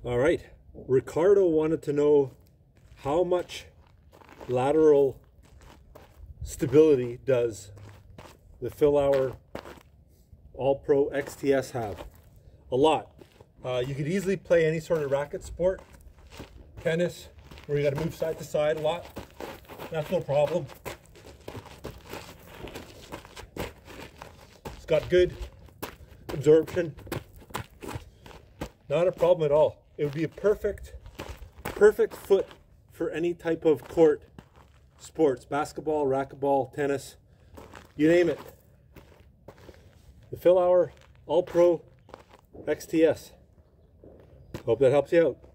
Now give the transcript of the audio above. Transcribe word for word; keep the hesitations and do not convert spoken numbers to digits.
All right, Ricardo wanted to know how much lateral stability does the Fillauer Allpro X T S have? A lot. Uh, you could easily play any sort of racket sport, tennis, where you got to move side to side a lot. That's no problem. It's got good absorption. Not a problem at all. It would be a perfect, perfect foot for any type of court sports, basketball, racquetball, tennis, you name it. The Fillauer Allpro X T S. Hope that helps you out.